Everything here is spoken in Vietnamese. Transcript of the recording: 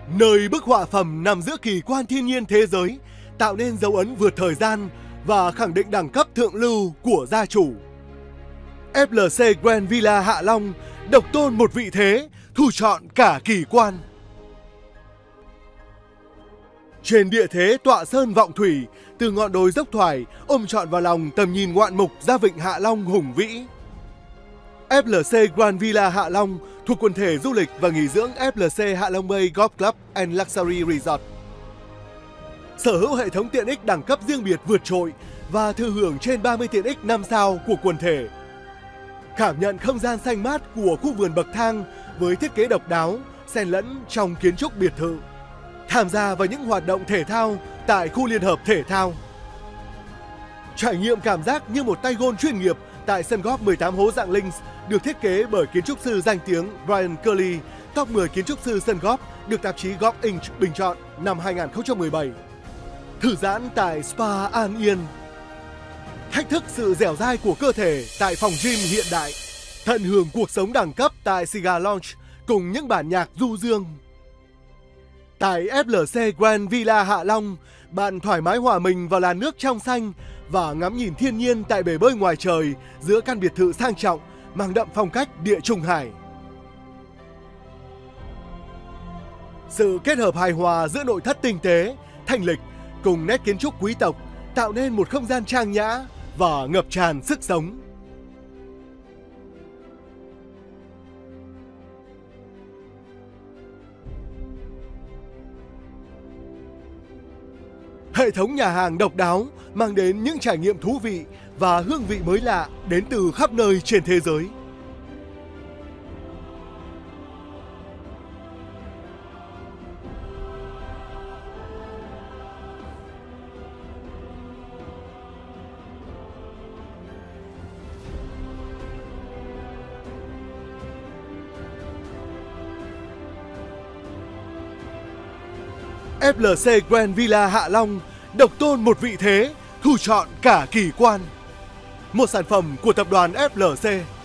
Nơi bức họa phẩm nằm giữa kỳ quan thiên nhiên thế giới, tạo nên dấu ấn vượt thời gian và khẳng định đẳng cấp thượng lưu của gia chủ. FLC Grand Villa Hạ Long độc tôn một vị thế, thu trọn cả kỳ quan. Trên địa thế tọa sơn vọng thủy, từ ngọn đồi dốc thoải ôm trọn vào lòng tầm nhìn ngoạn mục ra vịnh Hạ Long hùng vĩ. FLC Grand Villa Hạ Long thuộc quần thể du lịch và nghỉ dưỡng FLC Hạ Long Bay Golf Club and Luxury Resort. Sở hữu hệ thống tiện ích đẳng cấp riêng biệt vượt trội và thừa hưởng trên 30 tiện ích 5 sao của quần thể. Cảm nhận không gian xanh mát của khu vườn bậc thang với thiết kế độc đáo, xen lẫn trong kiến trúc biệt thự. Tham gia vào những hoạt động thể thao tại khu liên hợp thể thao. Trải nghiệm cảm giác như một tay golf chuyên nghiệp tại sân golf 18 hố dạng links được thiết kế bởi kiến trúc sư danh tiếng Brian Curley, top 10 kiến trúc sư sân golf được tạp chí Golf Inc bình chọn năm 2017. Thư giãn tại Spa An Yên. Thách thức sự dẻo dai của cơ thể tại phòng gym hiện đại. Tận hưởng cuộc sống đẳng cấp tại Cigar Lounge cùng những bản nhạc du dương. Tại FLC Grand Villa Hạ Long, bạn thoải mái hòa mình vào làn nước trong xanh và ngắm nhìn thiên nhiên tại bể bơi ngoài trời giữa căn biệt thự sang trọng mang đậm phong cách Địa Trung Hải. Sự kết hợp hài hòa giữa nội thất tinh tế, thanh lịch cùng nét kiến trúc quý tộc tạo nên một không gian trang nhã và ngập tràn sức sống. Hệ thống nhà hàng độc đáo mang đến những trải nghiệm thú vị và hương vị mới lạ đến từ khắp nơi trên thế giới. FLC Grand Villa Hạ Long độc tôn một vị thế, thu trọn cả kỳ quan. Một sản phẩm của tập đoàn FLC.